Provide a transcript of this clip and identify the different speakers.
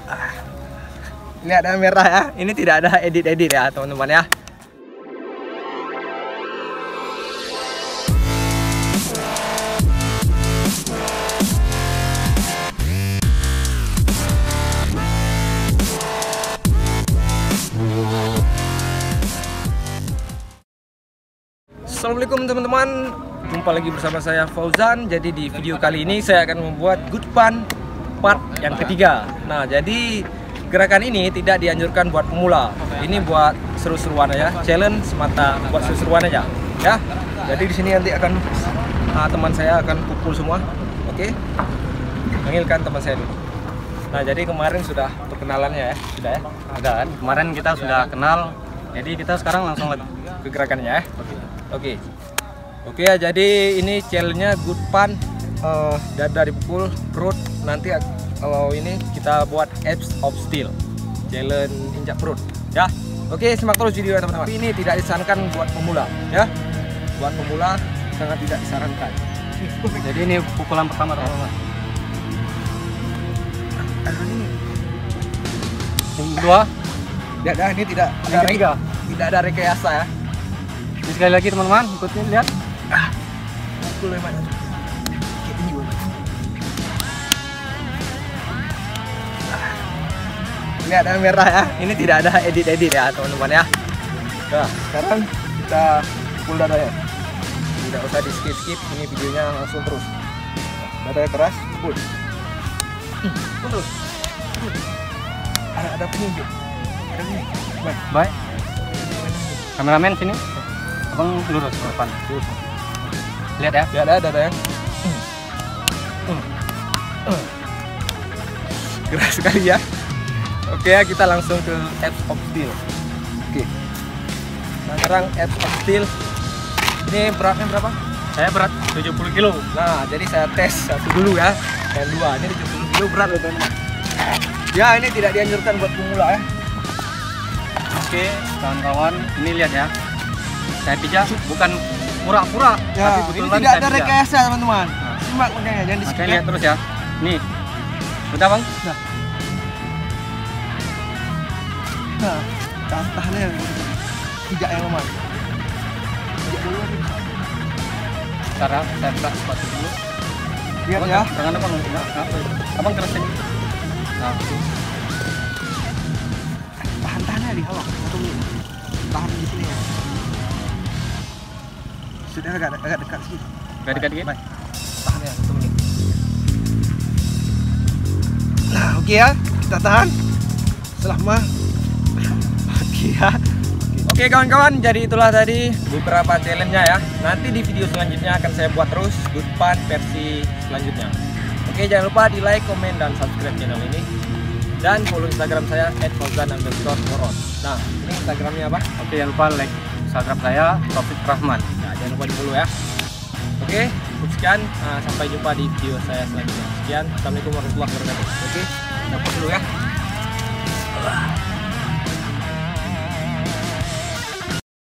Speaker 1: Ini ada merah ya. Ini tidak ada edit-edit ya teman-teman ya. Assalamualaikum teman-teman, jumpa lagi bersama saya Fauzan. Jadi di video kali ini saya akan membuat good fun part yang ketiga. Nah, jadi gerakan ini tidak dianjurkan buat pemula. Ini buat seru-seruan aja, challenge semata buat seru-seruan aja, ya. Jadi di sini nanti akan teman saya akan pukul semua, oke? Panggilkan teman saya dulu. Nah, jadi kemarin sudah perkenalannya ya, sudah ya?
Speaker 2: Ada kan? Kemarin kita sudah kenal, jadi kita sekarang langsung
Speaker 1: ke gerakannya ya. Oke ya, jadi ini challenge-nya good fun, dada dipukul, perut. Nanti kalau ini kita buat abs of steel, challenge injak perut ya. Oke, simak terus video ya teman-teman. Ini tidak disarankan buat pemula ya, buat pemula sangat tidak disarankan.
Speaker 2: Jadi ini pukulan pertama teman-teman. Yang kedua,
Speaker 1: ini tidak ada rekayasa ya.
Speaker 2: Ini sekali lagi teman-teman, ikutin lihat.
Speaker 1: Pukul lemak. Ini ada merah ya. Ini tidak ada edit-edit ya teman-teman ya. Nah, sekarang kita pukul dada ya. Tidak usah di skip-skip, ini videonya langsung terus. Dada keras, pukul. Terus. Ada penunjuk. Ada ini.
Speaker 2: Baik. Kameramen sini. Abang lurus ke depan. Lihat ya.
Speaker 1: Lihat ya dada ya. Keras sekali ya. Oke ya, kita langsung ke abs of steel. Oke. Nah, sekarang abs of steel. Ini beratnya berapa?
Speaker 2: Saya berat 70 kilo.
Speaker 1: Nah, jadi saya tes satu dulu ya. Dan dua. Ini 70 kilo berat loh teman-teman. Ya, ini tidak dianjurkan buat pemula ya.
Speaker 2: Oke, kawan-kawan, ini lihat ya. Saya pijak bukan pura-pura,
Speaker 1: ya,
Speaker 2: tapi betul
Speaker 1: ini
Speaker 2: kan
Speaker 1: tidak
Speaker 2: saya
Speaker 1: ada
Speaker 2: pijak.
Speaker 1: rekayasa teman-teman. Simak makanya, jangan di skip.
Speaker 2: Lihat terus ya. Nih. Udah bang?
Speaker 1: Nah. Nah, tahan-tahannya pijak yang lemah. Pijak dulu nih.
Speaker 2: Sekarang saya buka sepatu dulu.
Speaker 1: Lihat ya.
Speaker 2: Jangan abang, abang kerasin. Nah,
Speaker 1: tahan-tahannya di bawah. Tahan di sini ya. Sudah agak dekat sedikit.
Speaker 2: Agak dekat dikit.
Speaker 1: Baik. Tahan ya 1 menit. Nah, oke ya. Kita tahan selama oke ya. Oke kawan-kawan, jadi itulah tadi beberapa challenge-nya ya. Nanti di video selanjutnya akan saya buat terus good fun versi selanjutnya. Oke, jangan lupa di like, komen, dan subscribe channel ini. Dan follow Instagram saya @fauzan_moron. Nah, ini Instagramnya apa?
Speaker 2: Oke, jangan lupa like Instagram saya Taufik Rahman.
Speaker 1: Nah, jangan lupa di follow ya. Oke, sekian. Sampai jumpa di video saya selanjutnya. Sekian. Assalamualaikum warahmatullahi wabarakatuh. Oke, dapat dulu ya.